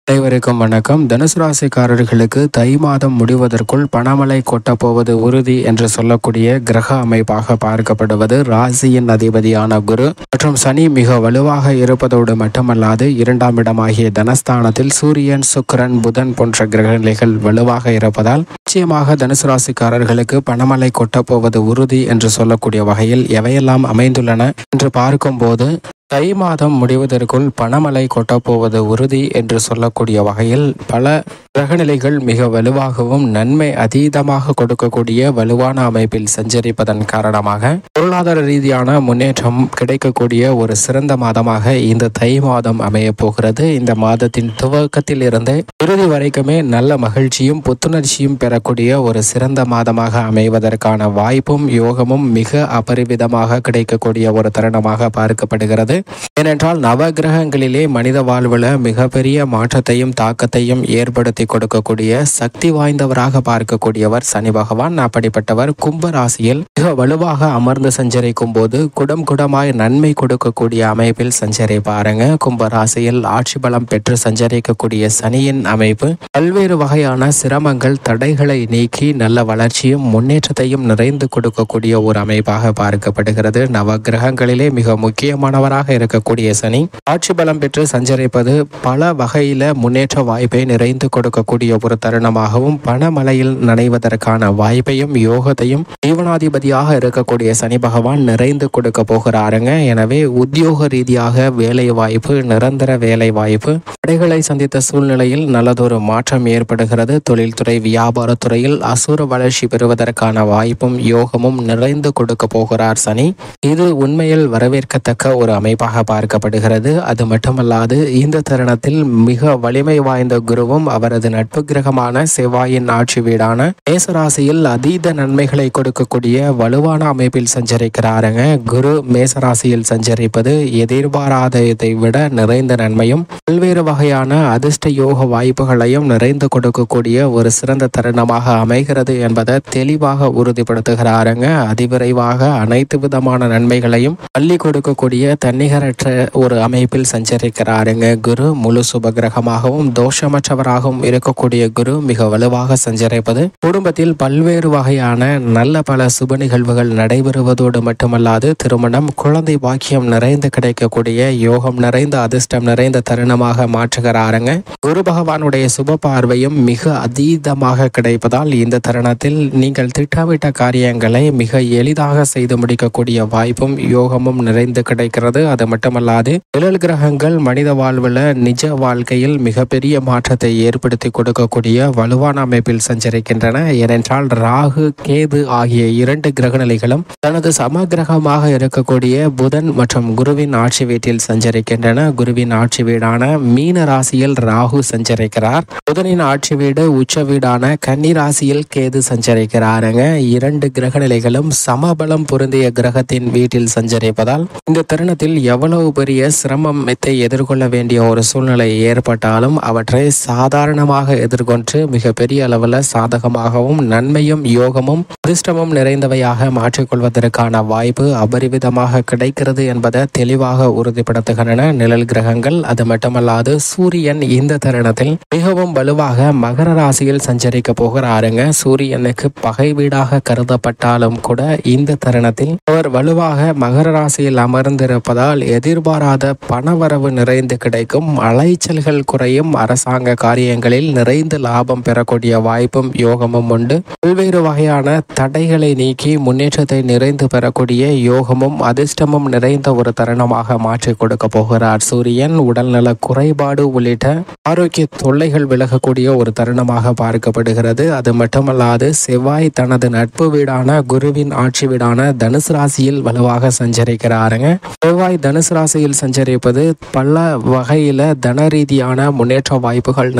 அனைவருக்கும் வணக்கம். தனுசு ராசிக்காரர்களுக்கு தை மாதம் முடிவதற்குள் பணமழை கொட்டப்போவது உறுதி என்று சொல்லக்கூடிய கிரக அமைப்பாக பார்க்கப்படுவது ராசியின் அதிபதியான குரு மற்றும் சனி மிக வலுவாக இருப்பதோடு மட்டுமல்லாது இரண்டாம் இடமாகிய தனஸ்தானத்தில் சூரியன், சுக்கிரன், புதன் போன்ற கிரக நிலைகள் வலுவாக இருப்பதால் நிச்சயமாக தனுசு ராசிக்காரர்களுக்கு பணமழை கொட்டப்போவது உறுதி என்று சொல்லக்கூடிய வகையில் எவையெல்லாம் அமைந்துள்ளன என்று பார்க்கும்போது தை மாதம் முடிவதற்குள் பணமழை கொட்டப்போவது உறுதி என்று சொல்லக்கூடிய வகையில் பல கிரகநிலைகள் மிக வலுவாகவும் நன்மை அதீதமாக கொடுக்கக்கூடிய வலுவான அமைப்பில் சஞ்சரிப்பதன் காரணமாக பொருளாதார ரீதியான முன்னேற்றம் கிடைக்கக்கூடிய ஒரு சிறந்த மாதமாக இந்த தை மாதம் அமைய போகிறது. இந்த மாதத்தின் துவக்கத்தில் இருந்து இறுதி வரைக்குமே நல்ல மகிழ்ச்சியும் புத்துணர்ச்சியும் பெறக்கூடிய ஒரு சிறந்த மாதமாக அமைவதற்கான வாய்ப்பும் யோகமும் மிக அபரிவிதமாக கிடைக்கக்கூடிய ஒரு தருணமாக பார்க்கப்படுகிறது. ஏனென்றால் நவகிரகங்களிலே மனித வாழ்வில் மிகப்பெரிய மாற்றத்தையும் தாக்கத்தையும் ஏற்படுத்தி கொடுக்கக்கூடிய சக்தி வாய்ந்தவராக பார்க்கக்கூடியவர் சனி பகவான். அப்படிப்பட்டவர் கும்ப ராசியில் மிக வலுவாக அமர்ந்து சஞ்சரிக்கும் போது குடமாய் நன்மை கொடுக்கக்கூடிய அமைப்பில் சஞ்சரிப்பாருங்க. கும்ப ராசியில் ஆட்சி பலம் பெற்று சஞ்சரிக்கக்கூடிய சனியின் அமைப்பு பல்வேறு வகையான சிரமங்கள் தடைகளை நீக்கி நல்ல வளர்ச்சியும் முன்னேற்றத்தையும் நிறைந்து கொடுக்கக்கூடிய ஒரு அமைப்பாக பார்க்கப்படுகிறது. நவகிரகங்களிலே மிக முக்கியமானவராக இருக்கக்கூடிய சனி ஆட்சி பலம் பெற்று சஞ்சரிப்பது பல வகையில முன்னேற்ற வாய்ப்பை நிறைந்து கொடுக்கக்கூடிய ஒரு தருணமாகவும் பணமழையில் நனைவதற்கான வாய்ப்பையும் யோகத்தையும் ஜீவனாதிபதியாக இருக்கக்கூடிய சனி பகவான் நிறைந்து கொடுக்க போகிறாருங்க. எனவே உத்தியோக ரீதியாக வேலை வாய்ப்பு, நிரந்தர வேலை வாய்ப்பு, தடைகளை சந்தித்த சூழ்நிலையில் நல்லதொரு மாற்றம் ஏற்படுகிறது. தொழில்துறை, வியாபாரத்துறையில் அசுர வளர்ச்சி பெறுவதற்கான வாய்ப்பும் யோகமும் நிறைந்து கொடுக்க போகிறார் சனி. இது உண்மையில் வரவேற்கத்தக்க ஒரு அமைப்பாக பார்க்கப்படுகிறது. அது மட்டுமல்லாது இந்த தருணத்தில் மிக வலிமை வாய்ந்த குருவும் அவரது நட்பு கிரகமான செவ்வாயின் ஆட்சி வீடான மேசராசியில் அதீத நன்மைகளை கொடுக்கக்கூடிய வலுவான அமைப்பில் சஞ்சரிக்கிறாருங்க. குரு மேசராசியில் சஞ்சரிப்பது எதிர்பாராததை விட நிறைந்த நன்மையும் பல்வேறு வகையான அதிர்ஷ்ட யோக வாய்ப்புகளையும் நிறைந்து கொடுக்கக்கூடிய ஒரு சிறந்த தருணமாக அமைகிறது என்பதை தெளிவாக உறுதிப்படுத்துகிறாருங்க. அதிவிரைவாக அனைத்து விதமான நன்மைகளையும் அள்ளி கொடுக்கக்கூடிய தன்னிகரற்ற ஒரு அமைப்பில் சஞ்சரிக்கிறாருங்க. குரு முழு சுபகிரகமாகவும் தோஷமற்றவராகவும் இருக்கக்கூடிய குரு மிக வலுவாக சஞ்சரிப்பது குடும்பத்தில் பல்வேறு வகையான நல்ல பல சுப நிகழ்வுகள் நடைபெறுவதோடு மட்டுமல்லாது திருமணம், குழந்தை பாக்கியம் நிறைந்து கிடைக்கக்கூடிய யோகம் நிறைந்த அதிர்ஷ்டம் நிறைந்த தருணமாக மாற்றுகிறாருங்க. குரு பகவானுடைய சுப பார்வையும் மிக அதீதமாக கிடைப்பதால் இந்த தருணத்தில் நீங்கள் திட்டமிட்ட காரியங்களை மிக எளிதாக செய்து முடிக்கக்கூடிய வாய்ப்பும் யோகமும் நிறைந்து கிடைக்கிறது. அது மட்டுமல்லாது நிழல் கிரகங்கள் மனித வாழ்வில் நிஜ வாழ்க்கையில் மிகப்பெரிய மாற்றத்தை ஏற்படுத்தி கொடுக்கக்கூடிய வலுவான அமைப்பில் சஞ்சரிக்கின்றன. ஏனென்றால் ராகு, கேது ஆகிய இரண்டு கிரகநிலைகளும் தனது சமகிரகமாக இருக்கக்கூடிய புதன் மற்றும் குருவின் ஆட்சி வீட்டில் சஞ்சரிக்கின்றன. குருவின் ஆட்சி வீடான மீன ராசியில் ராகு சஞ்சரிக்கிறார். புதனின் ஆட்சி வீடு உச்ச வீடான கன்னி ராசியில் கேது சஞ்சரிக்கிறாருங்க. இரண்டு கிரகநிலைகளும் சமபலம் பொருந்திய கிரகத்தின் வீட்டில் சஞ்சரிப்பதால் இந்த தருணத்தில் எவ்வளவு பெரிய சிரமத்தை எதிர்கொள்ள வேண்டிய ஒரு சூழ்நிலை ஏற்பட்டாலும் அவற்றை சாதாரணமாக எதிர்கொண்டு மிகப்பெரிய அளவில் சாதகமாகவும் நன்மையும் யோகமும் அதிர்ஷ்டமும் நிறைந்தவையாக மாற்றிக்கொள்வதற்கான வாய்ப்பு அபரிவிதமாக கிடைக்கிறது என்பதை தெளிவாக உறுதிப்படுத்துகின்றன நிழல் கிரகங்கள். அது மட்டுமல்லாது சூரியன் இந்த தருணத்தில் மிகவும் வலுவாக மகர ராசியில் சஞ்சரிக்க போகிறாருங்க. சூரியனுக்கு பகை வீடாக கருதப்பட்டாலும் கூட இந்த தருணத்தில் அவர் வலுவாக மகர ராசியில் அமர்ந்திருப்பதால் எதிர்பாராத பணவரவு நிறைந்து கிடைக்கும், அலைச்சல்கள் குறையும், அரசாங்க காரியங்களில் நிறைந்து லாபம் பெறக்கூடிய வாய்ப்பும் யோகமும் உண்டு. பல்வேறு வகையான தடைகளை நீக்கி முன்னேற்றத்தை நிறைந்து பெறக்கூடிய யோகமும் அதிர்ஷ்டமும் நிறைந்த ஒரு தருணமாக மாற்றி கொடுக்க போகிறார் சூரியன். உடல்நல குறைபாடு உள்ளிட்ட ஆரோக்கிய தொல்லைகள் விலகக்கூடிய ஒரு தருணமாக பார்க்கப்படுகிறது. அது மட்டுமல்லாது செவ்வாய் தனது நட்பு வீடான குருவின் ஆட்சி வீடான தனுசு ராசியில் வலுவாக சஞ்சரிக்கிறாருங்க. செவ்வாய் தனுசு ராசியில் சஞ்சரிப்பது பல வகையில தன ரீதியான முன்னேற்ற வாய்ப்புகள் நிறைந்து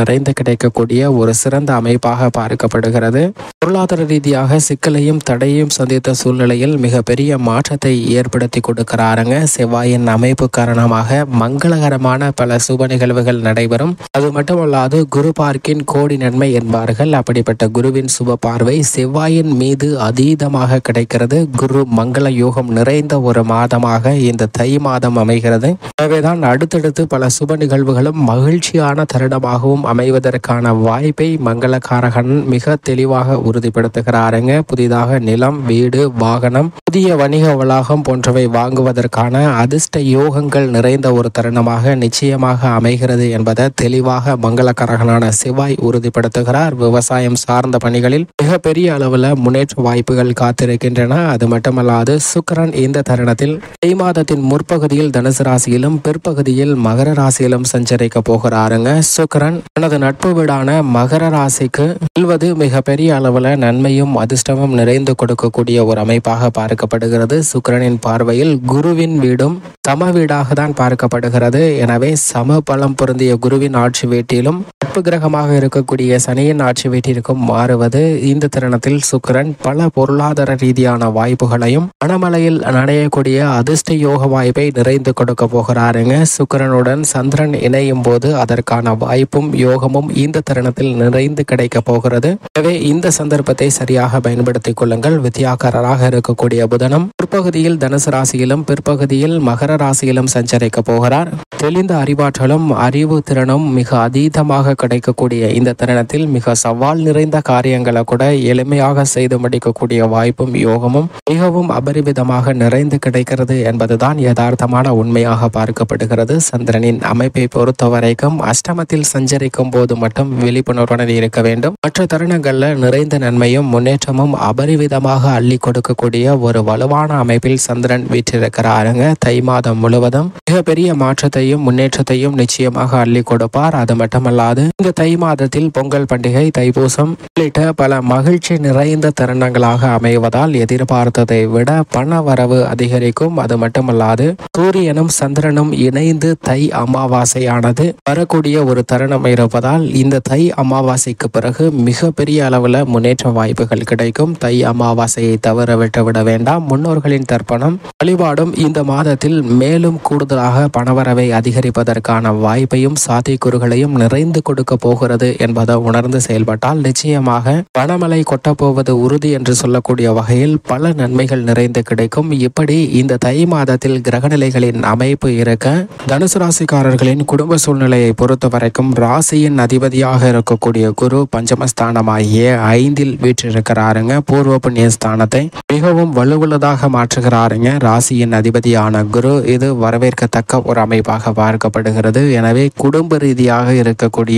கிடைக்கக்கூடிய ஒரு சிறந்த அமைப்பாக பார்க்கப்படுகிறது. பொருளாதார ரீதியாக சிக்கலையும் தடையும் சந்தித்த சூழ்நிலையில் மிகப்பெரிய மாற்றத்தை ஏற்படுத்தி கொடுக்கிறாருங்க. செவ்வாயின் அமைப்பு காரணமாக மங்களகரமான பல சுப நிகழ்வுகள் நடைபெறும். அது மட்டுமல்லாது குரு பார்க்கின் கோடி நன்மை என்பார்கள். அப்படிப்பட்ட குருவின் சுப பார்வை செவ்வாயின் மீது அதீதமாக கிடைக்கிறது. குரு மங்கள யோகம் நிறைந்த ஒரு மாதமாக இந்த தை மாதம் அமைகிறது. எனவேதான் அடுத்தடுத்து பல சுப நிகழ்வுகளும் மகிழ்ச்சியான தருணமாகவும் அமைவதற்கான வாய்ப்பை மங்களகாரகன் மிக தெளிவாக உறுதிப்படுத்துகிறாருங்க. புதிதாக நிலம், வீடு, வாகனம், புதிய வணிக வளாகம் போன்றவை வாங்குவதற்கான அதிர்ஷ்ட யோகங்கள் நிறைந்த ஒரு தருணமாக நிச்சயமாக அமைகிறது என்பதை தெளிவாக மங்களகாரகனான செவ்வாய் உறுதிப்படுத்துகிறார். விவசாயம் சார்ந்த பணிகளில் மிகப்பெரிய அளவில் முன்னேற்ற வாய்ப்புகள் காத்திருக்கின்றன. அது மட்டுமல்லாது சுக்கிரன் இந்த தருணத்தில் தை மாதத்தின் முற்பகுதியில் தனுசு ராசியிலும் பிற்பகுதியில் மகர ராசியிலும் சஞ்சரிக்க போகிறாருங்க. சுக்கிரன் தனது நட்பு வீடான மகர ராசிக்கு செல்வது மிகப்பெரிய அளவில் நன்மையும் அதிர்ஷ்டமும் நிறைந்து கொடுக்கக்கூடிய ஒரு அமைப்பாக பார்க்கப்படுகிறது. சுக்கிரனின் பார்வையில் குருவின் வீடும் சம வீடாக தான் பார்க்கப்படுகிறது. எனவே சம பலம் பொருந்திய குருவின் ஆட்சி வீட்டிலும் நட்பு கிரகமாக இருக்கக்கூடிய சனியின் ஆட்சி வீட்டிற்கும் மாறுவது இந்த தருணத்தில் சுக்கிரன் பல பொருளாதார ரீதியான வாய்ப்புகளையும் மனமலையில் நடையக்கூடிய அதிர்ஷ்ட யோக வாய்ப்பை நிறைந்து கொடுக்க போகிறாருங்க. சுக்கிரனுடன் சந்திரன் இணையும் போது அதற்கான வாய்ப்பும் யோகமும் இந்த தருணத்தில் நிறைந்து கிடைக்க போகிறது. எனவே இந்த சந்தர்ப்பத்தை சரியாக பயன்படுத்திக் கொள்ளுங்கள். வித்தியாக்காரராக இருக்கக்கூடிய புதனும் பிற்பகுதியில் தனுசு ராசியிலும் பிற்பகுதியில் மகர ராசியிலும் சஞ்சரிக்க போகிறார். தெளிந்த அறிவாற்றலும் அறிவு திறனும் மிக அதீதமாக கிடைக்கக்கூடிய இந்த தருணத்தில் மிக சவால் நிறைந்த காரியங்களை கூட எளிமையாக செய்து முடிக்கக்கூடிய வாய்ப்பும் யோகமும் மிகவும் அபரிவிதமாக நிறைந்து கிடைக்கிறது என்பதுதான் யதார்த்தமான உண்மையாக பார்க்கப்படுகிறது. சந்திரனின் அமைப்பை பொறுத்த வரைக்கும் அஷ்டமத்தில் சஞ்சரிக்கும் போது மட்டும் விழிப்புணர்வுடன் இருக்க வேண்டும். மற்ற தருணங்கள்ல நிறைந்த நன்மையும் முன்னேற்றமும் அபரிவிதமாக அள்ளி கொடுக்கக்கூடிய ஒரு வலுவான அமைப்பில் சந்திரன் வீற்றிருக்கிறாருங்க. தை மாதம் முழுவதும் மிகப்பெரிய மாற்றத்தையும் முன்னேற்றத்தையும் நிச்சயமாக அள்ளி கொடுப்பார். அது மட்டுமல்லாது இந்த தை மாதத்தில் பொங்கல் பண்டிகை, தைப்பூசம் உள்ளிட்ட பல மகிழ்ச்சி நிறைந்த தருணங்களாக அமைவதால் எதிர்பார்த்ததை விட பண வரவு அதிகரிக்கும். அது மட்டுமல்லாது சூரியனும் சந்திரனும் இணைந்து தை அமாவாசையானது வரக்கூடிய ஒரு தருணம் இருப்பதால் இந்த தை அமாவாசைக்கு பிறகு மிகப்பெரிய அளவில் முன்னேற்ற வாய்ப்புகள் கிடைக்கும். தை அமாவாசையை தவற விட்டுவிட வேண்டாம். முன்னோர்களின் தர்ப்பணம் வழிபாடும் இந்த மாதத்தில் மேலும் கூடுதலாக பணவரவை அதிகரிப்பதற்கான வாய்ப்பையும் சாத்தியக்கூறுகளையும் நிறைந்து கொடுக்க போகிறது என்பதை உணர்ந்து செயல்பட்டால் நிச்சயமாக பணமழை கொட்டப்போவது உறுதி என்று சொல்லக்கூடிய வகையில் பல நன்மைகள் நிறைந்து கிடைக்கும். இப்படி இந்த தை மாதத்தில் கிரகநிலைகளின் அமைப்பு இருக்க தனுசு ராசிக்காரர்களின் குடும்ப சூழ்நிலையை பொறுத்த வரைக்கும் ராசியின் அதிபதியாக இருக்கக்கூடிய குரு பஞ்சமஸ்தானமாகிய 5ல் வீற்றிருக்கிறாருங்க. பூர்வ புண்ணிய ஸ்தானத்தை மிகவும் வலுவுள்ளதாக மாற்றுகிறாருங்க. ராசியின் அதிபதியான குரு இது வரவேற்கத்தக்க ஒரு அமைப்பாக பார்க்கப்படுகிறது. எனவே குடும்ப ரீதியாக இருக்கக்கூடிய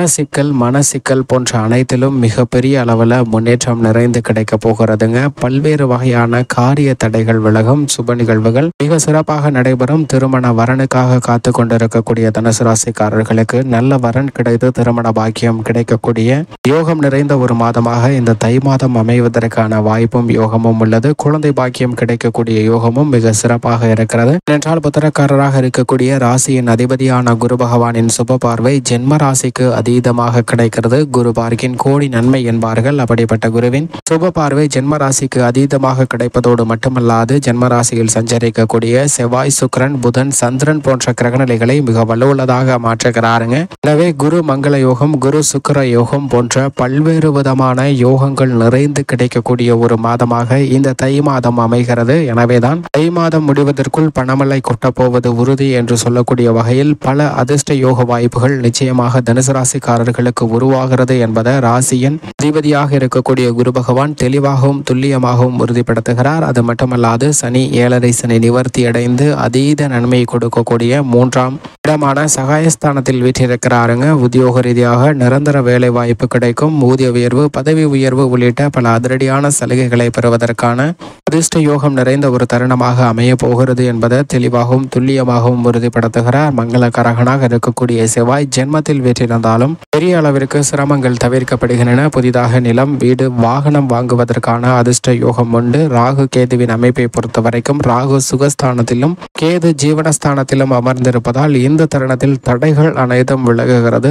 மனசிக்கல் போன்ற அனைத்திலும் மிகப்பெரிய அளவில் முன்னேற்றம் நிறைந்து கிடைக்க போகிறதுங்க. பல்வேறு வகையான காரிய தடைகள் விலகும். சுப நிகழ்வுகள் மிக சிறப்பாக நடைபெறும். திருமண வரனுக்காக காத்து கொண்டிருக்கக்கூடிய தனுசு ராசிக்காரர்களுக்கு நல்ல வரன் கிடைத்து திருமண பாக்கியம் கிடைக்கக்கூடிய யோகம் நிறைந்த ஒரு மாதமாக இந்த தை மாதம் அமைவதற்கான வாய்ப்பும் யோகமும் உள்ளது. குழந்தை பாக்கியம் கிடைக்கக்கூடிய யோகமும் மிக சிறப்பாக இருக்கிறது. என்றால் புத்திரக்காரராக இருக்கக்கூடிய ராசியின் அதிபதியான குரு பகவானின் சுப பார்வை ஜென்ம ராசிக்கு அதீதமாக கிடைக்கிறது. குரு பார்க்கின் கோடி நன்மை என்பார்கள். அப்படிப்பட்ட குருவின் சுப பார்வை ஜென்ம ராசிக்கு அதீதமாக கிடைப்பதோடு மட்டுமல்லாது ஜென்ம ராசியில் சஞ்சரிக்கக்கூடிய செவ்வாய், சுக்கிரன், புதன், சந்திரன் போன்ற கிரகநிலைகளை மிக வலுவுள்ளதாக மாற்றுகிறாருங்க. எனவே குரு மங்கள யோகம், குரு சுக்கிர யோகம் போன்ற பல்வேறு விதமான யோகங்கள் நிறைந்து கிடைக்கக்கூடிய ஒரு மாதமாக இந்த தை மாதம் அமைகிறது. எனவேதான் தை மாதம் முடிவதற்குள் பணமழை கொட்டப்போவது உறுதி என்று சொல்லக்கூடிய வகையில் பல அதிர்ஷ்ட யோக வாய்ப்புகள் நிச்சயமாக தனுசு ராசிக்காரர்களுக்கு உருவாகிறது என்பதை ராசியின் அதிபதியாக இருக்கக்கூடிய குரு பகவான் தெளிவாகவும் துல்லியமாகவும் உறுதிப்படுத்துகிறார். அது மட்டுமல்லாது சனி 7.5 சனி நிவர்த்தி அடைந்து அதீத நன்மை கொடுக்கக்கூடிய 3ஆம் இடமான சகாயஸ்தானத்தில் வீற்றிருக்கிறாருங்க. உத்தியோக ரீதியாக நிரந்தர வேலை வாய்ப்பு கிடைக்கும். ஊதிய உயர்வு, பதவி உயர்வு உள்ளிட்ட பல அதிரடியான சலுகைகளை பெறுவதற்கான அதிர்ஷ்ட யோகம் நிறைந்த ஒரு தருணமாக அமைய போகிறது என்பதை தெளிவாகவும் துல்லியமாகவும் உறுதிப்படுத்துகிறார். மங்களகரகனாக இருக்கக்கூடிய செவ்வாய் ஜென்மத்தில் வீற்றிருந்தாலும் பெரிய அளவிற்கு சிரமங்கள் தவிர்க்கப்படுகின்றன. புதிதாக நிலம், வீடு, வாகனம் வாங்குவதற்கான அதிர்ஷ்ட யோகம் உண்டு. ராகு கேதுவின் அமைப்பை பொறுத்த வரைக்கும் ராகு சுகஸ்தானத்திலும் கேது ஜீவனஸ்தானத்திலும் அமர்ந்திருப்பதால் இந்த தருணத்தில் தடைகள் அனைத்தும் விலகுகிறது. தொழில்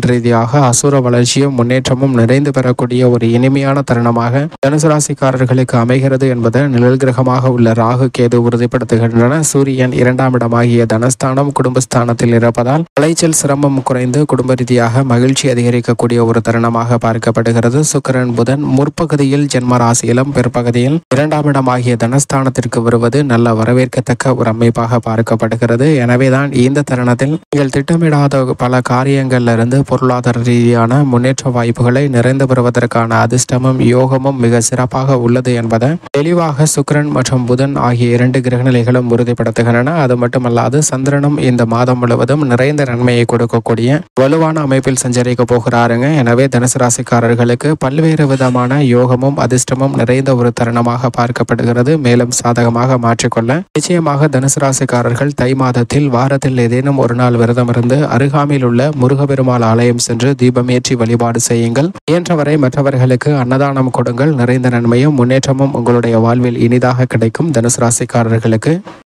தொழில் ரீதியாக அசுர வளர்ச்சியும் முன்னேற்றமும் நிறைந்து பெறக்கூடிய ஒரு இனிமையான தருணமாக தனுசு ராசிக்காரர்களுக்கு அமைகிறது என்பதை நிழல் கிரகமாக உள்ள ராகு கேது உறுதிப்படுத்துகின்றன. சூரியன் 2ஆம் இடமாகிய தனஸ்தானம் குடும்பஸ்தானத்தில் இருப்பதால் அலைச்சல் சிரமம் குறைந்து குடும்ப ரீதியாக மகிழ்ச்சி அதிகரிக்கக்கூடிய ஒரு தருணமாக பார்க்கப்படுகிறது. சுக்கிரன் புதன் முற்பகுதியில் ஜென்ம ராசியிலும் பிற்பகுதியில் 2ஆம் இடமாகிய தனஸ்தானத்திற்கு வருவது நல்ல வரவேற்கத்தக்க ஒரு அமைப்பாக பார்க்கப்படுகிறது. எனவேதான் இந்த தருணத்தில் நீங்கள் திட்டமிடாத பல காரியங்களிலிருந்து பொருளாதார ரீதியான முன்னேற்ற வாய்ப்புகளை நிறைந்து பெறுவதற்கான அதிர்ஷ்டமும் யோகமும் மிக சிறப்பாக உள்ளது என்பதை தெளிவாக சுக்கிரன் மற்றும் புதன் ஆகிய 2 கிரகநிலைகளும் உறுதிப்படுத்துகின்றன. அது மட்டுமல்லாது சந்திரனும் இந்த மாதம் முழுவதும் நிறைந்த நன்மையை கொடுக்கக்கூடிய வலுவான அமைப்பில் சஞ்சரிக்க போகிறாருங்க. எனவே தனுசு ராசிக்காரர்களுக்கு பல்வேறு விதமான யோகமும் அதிர்ஷ்டமும் நிறைந்த ஒரு தருணமாக பார்க்கப்படுகிறது. மேலும் சாதகமாக மாற்றிக்கொள்ள நிச்சயமாக தனுசு ராசிக்காரர்கள் தை மாதத்தில் வாரத்தில் ஏதேனும் ஒரு நாள் விரதம் இருந்து அருகாமையில் உள்ள முருகப்பெருமாள் ஆலயம் சென்று தீபமேற்றி வழிபாடு செய்யுங்கள். இயன்றவரை மற்றவர்களுக்கு அன்னதானம் கொடுங்கள். நிறைந்த நன்மையும் முன்னேற்றமும் உங்களுடைய வாழ்வில் இனிதாக கிடைக்கும். தனுசு ராசிக்காரர்களுக்கு